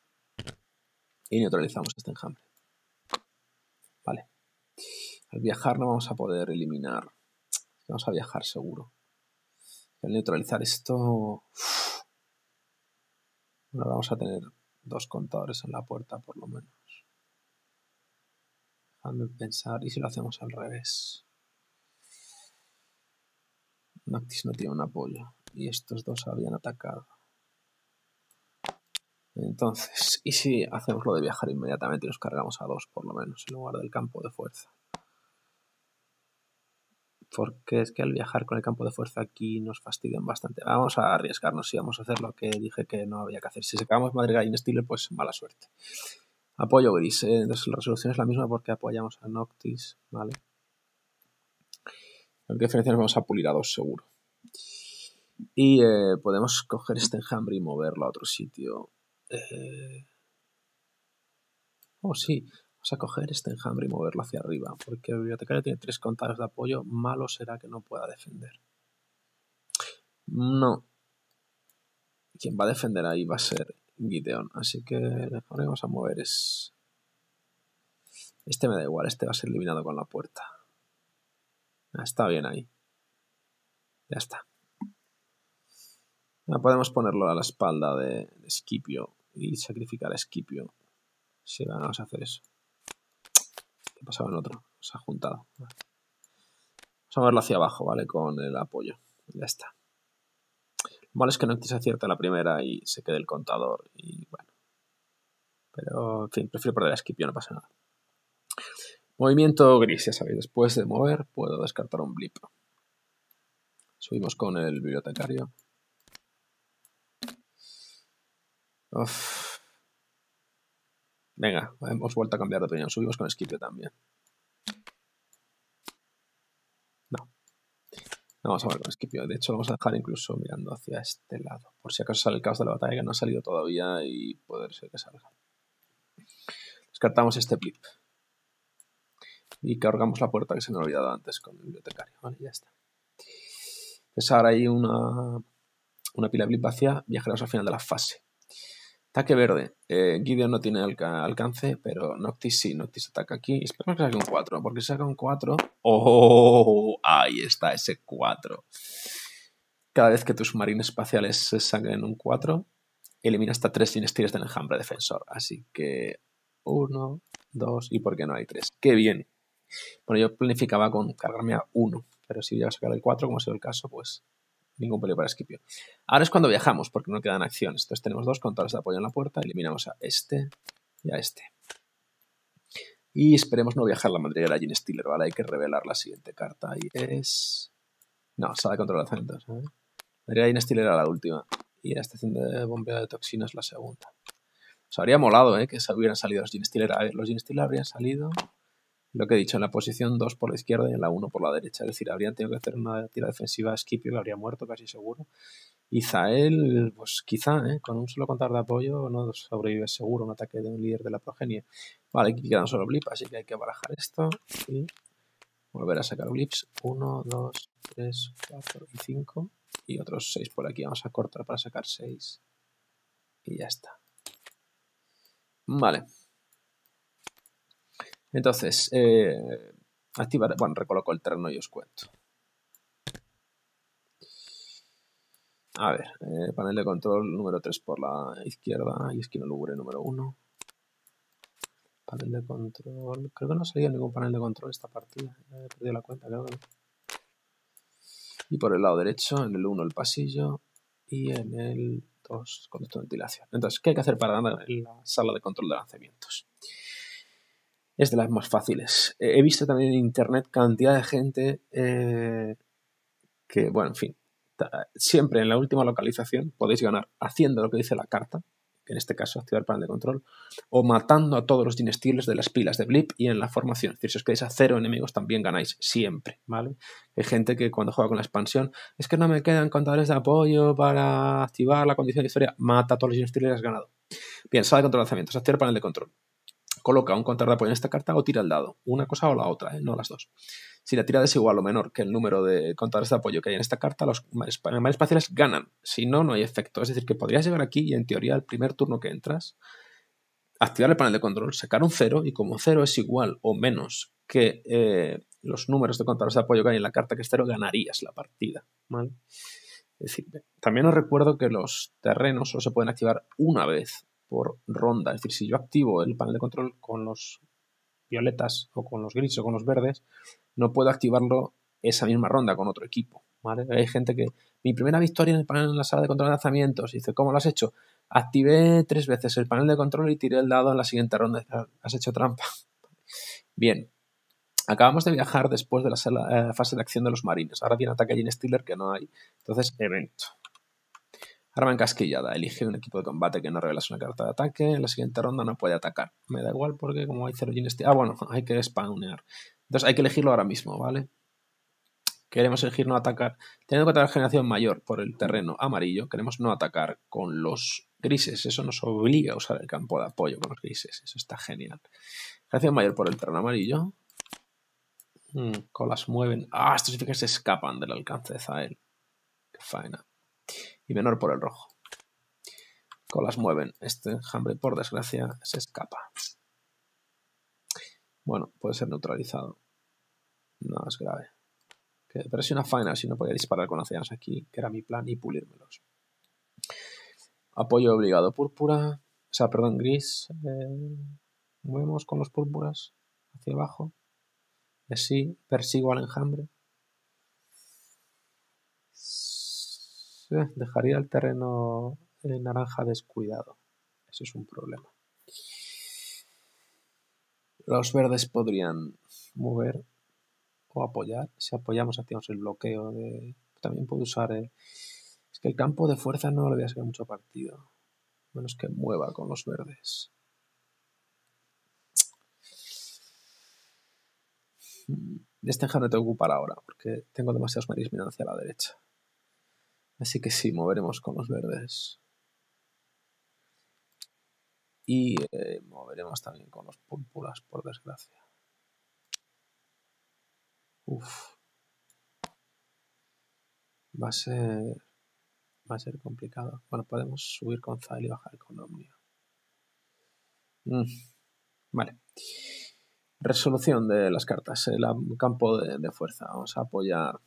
Y neutralizamos este enjambre. Vale. Al viajar no vamos a poder eliminar. Vamos a viajar seguro. Al neutralizar esto... ahora vamos a tener 2 contadores en la puerta, por lo menos. Déjame pensar. ¿Y si lo hacemos al revés? Noctis no tiene un apoyo. Y estos 2 habían atacado. Entonces, ¿y si hacemos lo de viajar inmediatamente y nos cargamos a 2 por lo menos en lugar del campo de fuerza? Porque es que al viajar con el campo de fuerza aquí nos fastidian bastante. Vamos a arriesgarnos y vamos a hacer lo que dije que no había que hacer. Si sacamos madriguera Genestealer, pues mala suerte. Apoyo gris. Entonces la resolución es la misma porque apoyamos a Noctis, ¿vale? ¿Qué diferencia nos vamos a pulir a 2 seguro? Y podemos coger este enjambre y moverlo a otro sitio. Oh, sí. Vamos a coger este enjambre y moverlo hacia arriba. Porque el bibliotecario tiene 3 contadores de apoyo. Malo será que no pueda defender. No. Quien va a defender ahí va a ser Gideon. Así que el enjambre que vamos a mover es... Este me da igual. Este va a ser eliminado con la puerta. Está bien ahí. Ya está. Podemos ponerlo a la espalda de Scipio y sacrificar a Scipio. Si vamos a hacer eso. ¿Qué pasaba en otro? Se ha juntado. Vale. Vamos a moverlo hacia abajo, ¿vale? Con el apoyo. Ya está. Lo malo es que Noctis acierta la primera y se quede el contador. Y bueno. Pero, en fin, prefiero perder a Scipio, no pasa nada. Movimiento gris, ya sabéis. Después de mover, puedo descartar un blip. Subimos con el bibliotecario. Uf. Venga, hemos vuelto a cambiar de opinión. Subimos con Scipio también. No. No vamos a ver con Scipio. De hecho, lo vamos a dejar incluso mirando hacia este lado. Por si acaso sale el caos de la batalla, que no ha salido todavía y puede ser que salga. Descartamos este blip. Y cargamos la puerta que se me ha olvidado antes con el bibliotecario. Vale, ya está. Entonces ahora hay una pila de blip vacía. Viajaremos al final de la fase. Ataque verde. Gideon no tiene alcance, pero Noctis sí. Noctis ataca aquí. Esperemos que saque un 4, porque si saca un 4... ¡Oh! Ahí está ese 4. Cada vez que tus marines espaciales saquen un 4, elimina hasta 3 Ginestealers del enjambre defensor. Así que 1, 2 y ¿por qué no hay 3? ¡Qué bien! Bueno, yo planificaba con cargarme a 1, pero si voy a sacar el 4, como ha sido el caso, pues ningún peligro para Scipio. Ahora es cuando viajamos, porque no quedan acciones. Entonces tenemos 2 contadores de apoyo en la puerta, eliminamos a este y a este. Y esperemos no viajar la madriguera Genestealer, ¿vale? Hay que revelar la siguiente carta y es... No, sala de control de lanzamientos, ¿eh? Madriguera Genestealer era la última y la estación de bombeo de toxinas la segunda. Os habría molado, que se hubieran salido los Genestealer. A ver, los Genestealer habrían salido... Lo que he dicho, en la posición 2 por la izquierda y en la 1 por la derecha. Es decir, habrían tenido que hacer una tira defensiva a Scipio, que habría muerto casi seguro. Y Zael, pues quizá, con un solo contador de apoyo no sobrevive seguro un ataque de un líder de la progenie. Vale, aquí quedan solo blips, así que hay que barajar esto y volver a sacar blips. 1, 2, 3, 4 y 5. Y otros 6 por aquí. Vamos a cortar para sacar 6. Y ya está. Vale. Entonces, activar, bueno, recoloco el terreno y os cuento. A ver, panel de control número 3 por la izquierda y esquina lúgubre número 1. Panel de control, creo que no salía ningún panel de control esta partida, he perdido la cuenta, creo que no. Y por el lado derecho, en el 1 el pasillo y en el 2 conducto de ventilación. Entonces, ¿qué hay que hacer para ganar en la sala de control de lanzamientos? Es de las más fáciles. He visto también en internet cantidad de gente que, bueno, en fin, siempre en la última localización podéis ganar haciendo lo que dice la carta, que en este caso activar el panel de control, o matando a todos los Genestealers de las pilas de blip y en la formación. Es decir, si os quedáis a 0 enemigos también ganáis, siempre, ¿vale? Hay gente que cuando juega con la expansión, es que no me quedan contadores de apoyo para activar la condición de historia, mata a todos los Genestealers y has ganado. Bien, sala de control de lanzamientos, activar el panel de control. Coloca un contador de apoyo en esta carta o tira el dado. Una cosa o la otra, no las dos. Si la tirada es igual o menor que el número de contadores de apoyo que hay en esta carta, los mares espaciales ganan. Si no, no hay efecto. Es decir, que podrías llegar aquí y en teoría el primer turno que entras, activar el panel de control, sacar un 0 y como 0 es igual o menos que los números de contadores de apoyo que hay en la carta que es 0, ganarías la partida. ¿Vale? Es decir, también os recuerdo que los terrenos solo se pueden activar una vez por ronda. Es decir, si yo activo el panel de control con los violetas o con los grises o con los verdes, no puedo activarlo esa misma ronda con otro equipo, ¿vale? Hay gente que, mi primera victoria en el panel en la sala de control de lanzamientos, dice, ¿cómo lo has hecho? Activé 3 veces el panel de control y tiré el dado en la siguiente ronda. Has hecho trampa. Bien. Acabamos de viajar después de la fase de acción de los marines. Ahora viene ataque a Genestealer que no hay. Entonces, evento. Arma encasquillada. Elige un equipo de combate que no revelas una carta de ataque. En la siguiente ronda no puede atacar. Me da igual porque como hay 0 Ginesteel... Ah, bueno, hay que spawnear. Entonces hay que elegirlo ahora mismo, ¿vale? Queremos elegir no atacar. Teniendo en cuenta la generación mayor por el terreno amarillo, queremos no atacar con los grises. Eso nos obliga a usar el campo de apoyo con los grises. Eso está genial. Generación mayor por el terreno amarillo. Colas mueven. Ah, estos significa que se escapan del alcance de Zael. Qué faena. Y menor por el rojo. Colas mueven. Este enjambre, por desgracia, se escapa. Bueno, puede ser neutralizado. No es grave. Pero es una faena si no podía disparar con océanos aquí, que era mi plan, y pulírmelos. Apoyo obligado púrpura. O sea, perdón, gris. Movemos con los púrpuras hacia abajo. Sí, persigo al enjambre. Dejaría el terreno naranja descuidado. Eso es un problema. Los verdes podrían mover o apoyar. Si apoyamos, activamos el bloqueo de... También puedo usar... Es que el campo de fuerza no le voy a sacar mucho partido. Menos que mueva con los verdes. Este enjambre tengo que ocupar ahora, porque tengo demasiados maris mirando hacia la derecha. Así que sí, moveremos con los verdes. Y moveremos también con los púrpuras, por desgracia. Uf. Va a ser complicado. Bueno, podemos subir con Zael y bajar con Omnio. Vale. Resolución de las cartas. El campo de fuerza. Vamos a apoyar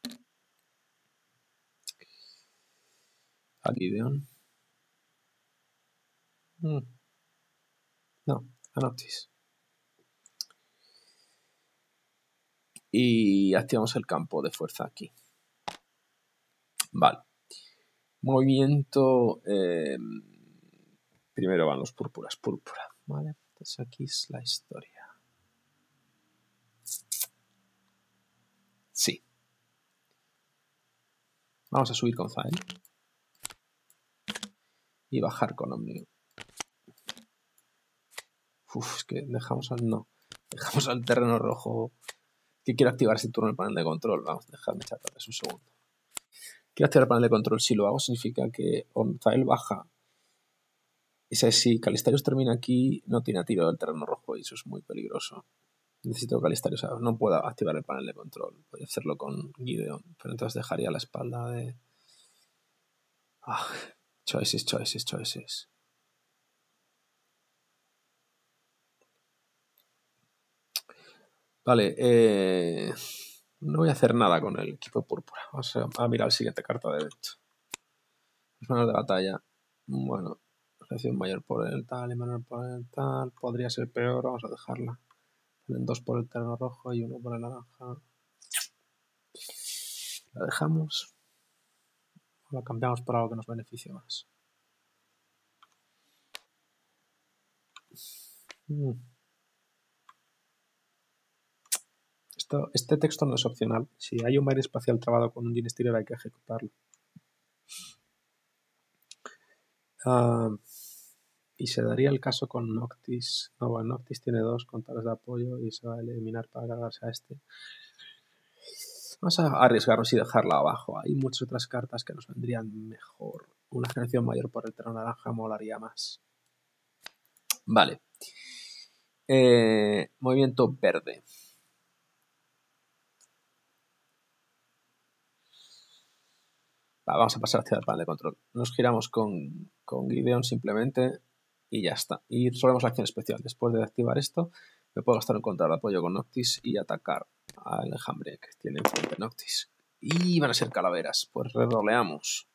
a Gideon. No, a Noctis. Y activamos el campo de fuerza aquí. Vale. Movimiento. Primero van los púrpuras. Púrpura. Vale. Entonces aquí es la historia. Sí. Vamos a subir con Zael. Y bajar con Omnio. Es que dejamos al terreno rojo. Que quiero activar ese turno el panel de control. Vamos, dejadme chatarles un segundo. Quiero activar el panel de control. Si lo hago, significa que Zael baja. Y si Calistarios termina aquí, no tiene tiro del terreno rojo. Y eso es muy peligroso. Necesito Calistarios. No puedo activar el panel de control. Podría hacerlo con Gideon. Pero entonces dejaría la espalda de... Choices. Vale, no voy a hacer nada con el equipo púrpura. Vamos a mirar la siguiente carta de hecho. Manos de batalla. Bueno, reacción mayor por el tal y menor por el tal. Podría ser peor, vamos a dejarla. Ponen 2 por el terreno rojo y 1 por el naranja. La dejamos. O la cambiamos por algo que nos beneficie más. Este texto no es opcional. Si hay un baile espacial trabado con un Ginesteel hay que ejecutarlo. Y se daría el caso con Noctis. No, bueno, Noctis tiene 2 contadores de apoyo y se va a eliminar para cargarse a este. Vamos a arriesgarnos y dejarla abajo. Hay muchas otras cartas que nos vendrían mejor. Una generación mayor por el terreno naranja molaría más. Vale. Movimiento verde. Vamos a pasar hacia el panel de control. Nos giramos con Gideon simplemente y ya está. Y resolvemos la acción especial. Después de activar esto, me puedo gastar un contador de apoyo con Noctis y atacar al enjambre que tiene enfrente Noctis. Y van a ser calaveras. Pues reroleamos.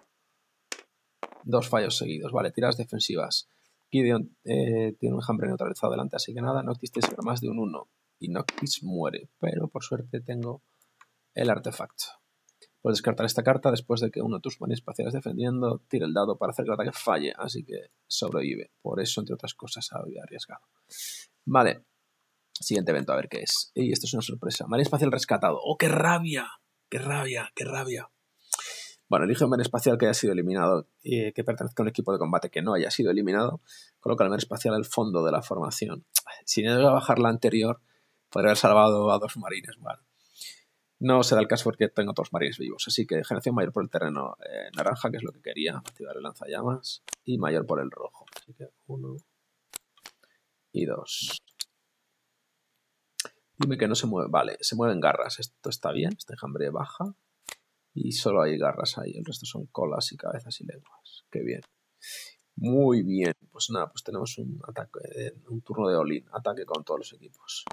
2 fallos seguidos. Vale, tiradas defensivas. Gideon tiene un enjambre neutralizado delante, así que nada. Noctis tiene más de un 1. Y Noctis muere. Pero por suerte tengo el artefacto. Puedes descartar esta carta después de que uno de tus manos espaciales defendiendo tire el dado para hacer que el ataque falle, así que sobrevive. Por eso, entre otras cosas, había arriesgado. Vale. Siguiente evento, a ver qué es. Y esto es una sorpresa. Marine espacial rescatado. ¡Oh, qué rabia! ¡Qué rabia! Bueno, elige un men espacial que haya sido eliminado y que pertenezca a un equipo de combate que no haya sido eliminado. Coloca el men espacial al fondo de la formación. Si no iba a bajar la anterior, podría haber salvado a 2 marines. Bueno, no se da el caso porque tengo 2 marines vivos. Así que generación mayor por el terreno naranja, que es lo que quería. Activar el lanzallamas. Y mayor por el rojo. Así que 1 y 2. Dime que no se mueve. Vale, se mueven garras. Esto está bien. Este enjambre baja. Y solo hay garras ahí. El resto son colas y cabezas y lenguas. Qué bien. Muy bien. Pues nada, pues tenemos un ataque, un turno de all-in. Ataque con todos los equipos.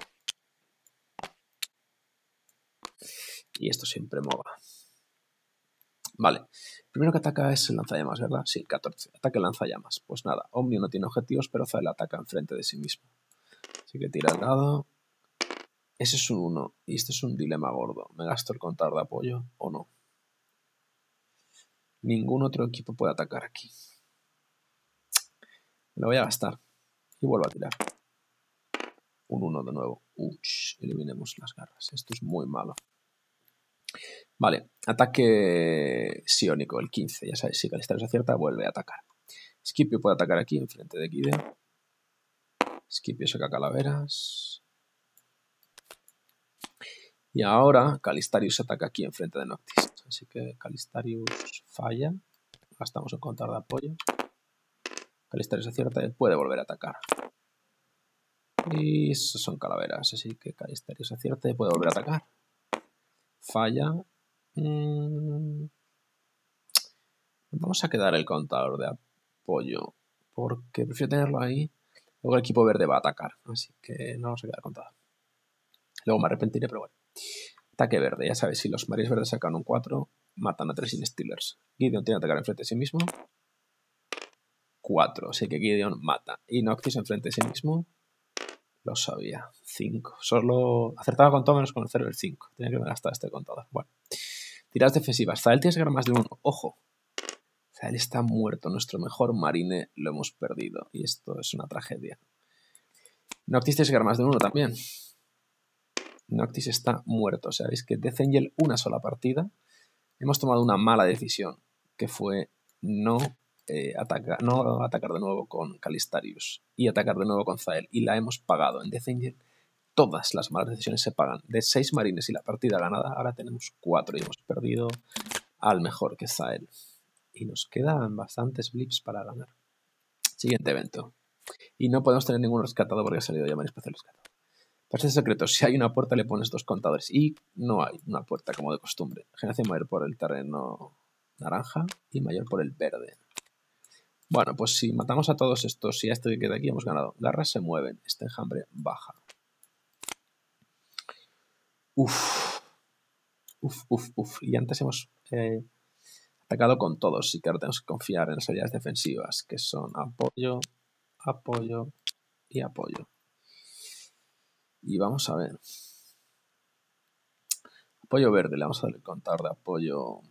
Y esto siempre mola. Vale. Primero que ataca es el lanzallamas, ¿verdad? Sí, 14. Ataque lanzallamas. Pues nada, Omni no tiene objetivos, pero Zael ataca enfrente de sí mismo. Así que tira el dado. Ese es un 1. Y este es un dilema gordo. ¿Me gasto el contador de apoyo o no? Ningún otro equipo puede atacar aquí. Me lo voy a gastar. Y vuelvo a tirar. Un 1 de nuevo. Uch, eliminemos las garras. Esto es muy malo. Vale, ataque psiónico, el 15. Ya sabéis, si Calistarios acierta, vuelve a atacar. Scipio puede atacar aquí, enfrente de Gideon. Scipio saca calaveras. Y ahora Calistarius ataca aquí, enfrente de Noctis. Así que Calistarius falla. Gastamos un contador de apoyo. Calistarius acierta y puede volver a atacar. Y esos son calaveras, así que Calistarius acierta y puede volver a atacar. Falla. Vamos a quedar el contador de apoyo porque prefiero tenerlo ahí. Luego el equipo verde va a atacar, así que no vamos a quedar el contador. Luego me arrepentiré, pero bueno. Ataque verde, ya sabéis, si los marines verdes sacan un 4, matan a 3 Instillers. Gideon tiene que atacar enfrente de sí mismo. 4, así que Gideon mata. Y Noctis enfrente de sí mismo. Lo sabía. 5. Solo acertaba con todo menos con el 0 y el 5. Tenía que gastar este contador. Bueno. Tiradas defensivas. Zael tiene que ganar más de 1. Ojo. Zael está muerto. Nuestro mejor marine lo hemos perdido. Y esto es una tragedia. Noctis tiene que ganar más de 1 también. Noctis está muerto. Sabéis que Death Angel una sola partida. Hemos tomado una mala decisión. Que fue no atacar de nuevo con Calistarius. Y atacar de nuevo con Zael. Y la hemos pagado. En Death Angel todas las malas decisiones se pagan. De 6 marines y la partida ganada, ahora tenemos 4 y hemos perdido al mejor que Zael. Y nos quedan bastantes blips para ganar. Siguiente evento. Y no podemos tener ningún rescatado porque ha salido ya Marine Espacial rescatado. Pases secretos. Si hay una puerta le pones 2 contadores. Y no hay una puerta como de costumbre. Generación mayor por el terreno naranja y mayor por el verde. Bueno, pues si matamos a todos estos y a este que queda aquí hemos ganado. Garras se mueven. Este enjambre baja. Uf. Y antes hemos atacado con todos. Y que ahora tenemos que confiar en las habilidades defensivas. Que son apoyo, apoyo y apoyo. Y vamos a ver. Apoyo verde. Le vamos a dar el contador de apoyo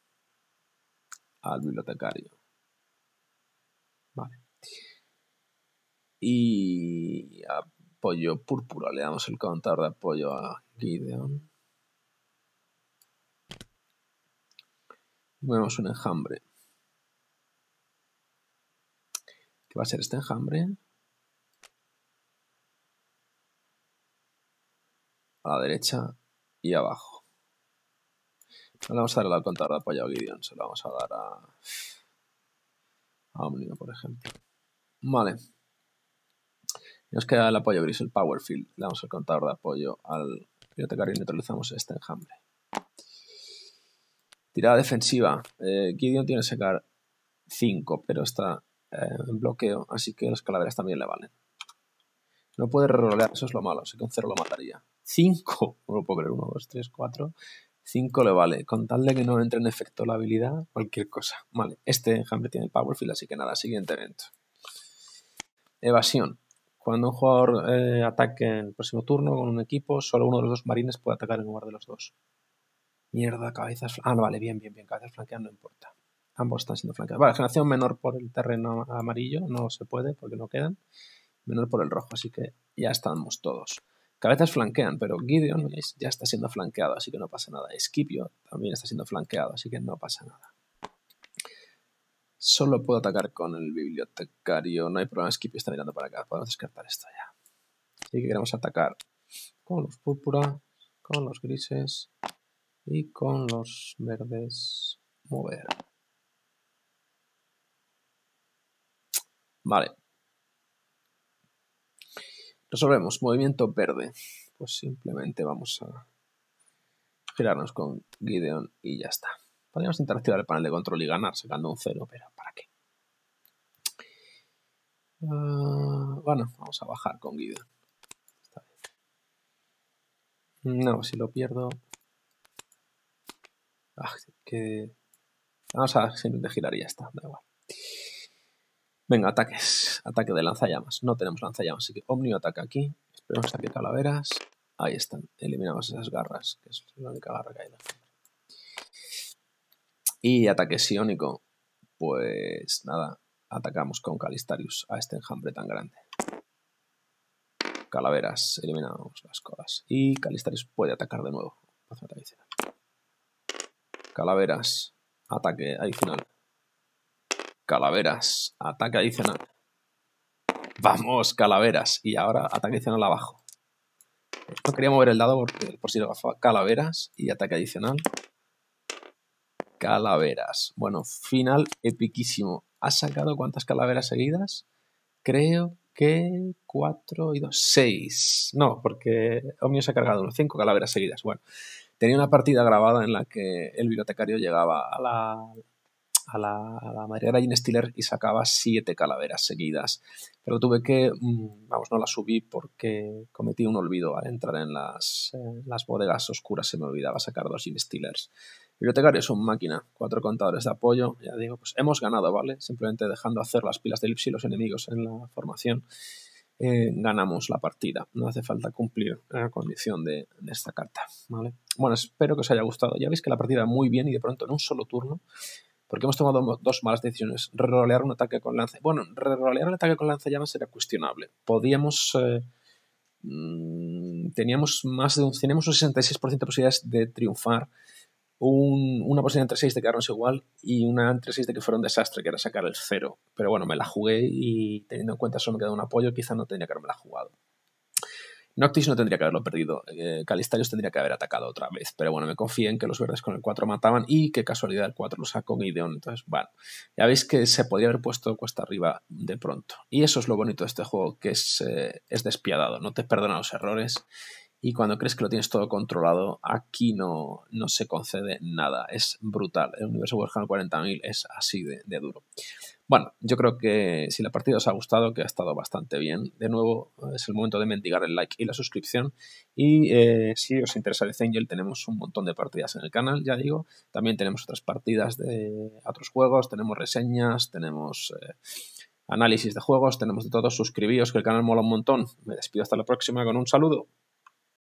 al bibliotecario. Vale. Y apoyo púrpura. Le damos el contador de apoyo a Gideon. Vemos un enjambre. ¿Qué va a ser este enjambre? A la derecha y abajo. No le vamos a dar el contador de apoyo a Gideon. Se lo vamos a dar a Omnio, por ejemplo. Vale. Nos queda el apoyo gris, el Power Field. Le damos el contador de apoyo al bibliotecario y neutralizamos este enjambre. Tirada defensiva. Gideon tiene que sacar 5, pero está en bloqueo, así que las calaveras también le valen. No puede rerolear, eso es lo malo, así que un 0 lo mataría. 5, no lo puedo creer, 1, 2, 3, 4. 5 le vale, con tal de que no entre en efecto la habilidad, cualquier cosa. Vale, este enjambre tiene el Power Field, así que nada, siguiente evento. Evasión. Cuando un jugador ataque en el próximo turno con un equipo, solo uno de los 2 marines puede atacar en lugar de los 2. Mierda, cabezas... Ah, no, vale, bien. Cabezas flanquean no importa. Ambos están siendo flanqueados. Vale, generación menor por el terreno amarillo. No se puede porque no quedan. Menor por el rojo, así que ya estamos todos. Cabezas flanquean, pero Gideon ya está siendo flanqueado, así que no pasa nada. Scipio también está siendo flanqueado, así que no pasa nada. Solo puedo atacar con el bibliotecario. No hay problema, Skippy está mirando para acá. Podemos descartar esto ya. Así que queremos atacar con los púrpura, con los grises y con los verdes. Mover. Vale. Resolvemos. Movimiento verde. Pues simplemente vamos a girarnos con Gideon y ya está. Podríamos intentar activar el panel de control y ganar sacando un 0, pero ¿para qué? Bueno, vamos a bajar con Gideon. Está bien. No, si lo pierdo... Vamos a simplemente girar y ya está, da igual. Venga, ataques. Ataque de lanzallamas. No tenemos lanzallamas, así que Omnio ataca aquí. Esperemos que saque calaveras. Ahí están. Eliminamos esas garras, que es la única garra que hay. Y ataque psiónico. Pues nada, atacamos con Calistarius a este enjambre tan grande. Calaveras, eliminamos las colas. Y Calistarius puede atacar de nuevo. Calaveras, ataque adicional. Calaveras, ataque adicional. Vamos, calaveras. Y ahora ataque adicional abajo. No quería mover el dado por si lo calaveras y ataque adicional. Calaveras. Bueno, final epiquísimo. ¿Has sacado cuántas calaveras seguidas? Creo que 4 y 2. 6. No, porque Omnio se ha cargado 5 calaveras seguidas. Bueno, tenía una partida grabada en la que el bibliotecario llegaba a la madriguera Gene Stealer y sacaba 7 calaveras seguidas. Pero tuve que, no la subí porque cometí un olvido al entrar en las bodegas oscuras. Se me olvidaba sacar 2 Gene Stealers. El bibliotecario es un máquina, 4 contadores de apoyo. Ya digo, pues hemos ganado, ¿vale? Simplemente dejando hacer las pilas de elipsis y los enemigos en la formación. Ganamos la partida. No hace falta cumplir la condición de esta carta, ¿vale? Bueno, espero que os haya gustado. Ya veis que la partida va muy bien y de pronto en un solo turno, porque hemos tomado 2 malas decisiones. Rerolear un ataque con lanza. Bueno, rerolear el ataque con lanzallamas era cuestionable. Podíamos... teníamos un 66% de posibilidades de triunfar, una posibilidad entre 6 de quedarnos igual y una entre 6 de que fuera un desastre, que era sacar el 0. Pero bueno, me la jugué y teniendo en cuenta solo me queda un apoyo, quizá no tendría que haberme la jugado. Noctis no tendría que haberlo perdido. Calistarius tendría que haber atacado otra vez. Pero bueno, me confié en que los verdes con el 4 mataban y qué casualidad el 4 lo sacó Gideon. Entonces, bueno, ya veis que se podría haber puesto cuesta arriba de pronto. Y eso es lo bonito de este juego, que es despiadado. No te perdona los errores. Y cuando crees que lo tienes todo controlado, aquí no se concede nada. Es brutal. El universo Warhammer 40.000 es así de duro. Bueno, yo creo que si la partida os ha gustado, que ha estado bastante bien, de nuevo es el momento de mendigar el like y la suscripción. Y si os interesa el Angel, tenemos un montón de partidas en el canal, ya digo. También tenemos otras partidas de otros juegos, tenemos reseñas, tenemos análisis de juegos, tenemos de todo. Suscribíos, que el canal mola un montón. Me despido hasta la próxima con un saludo.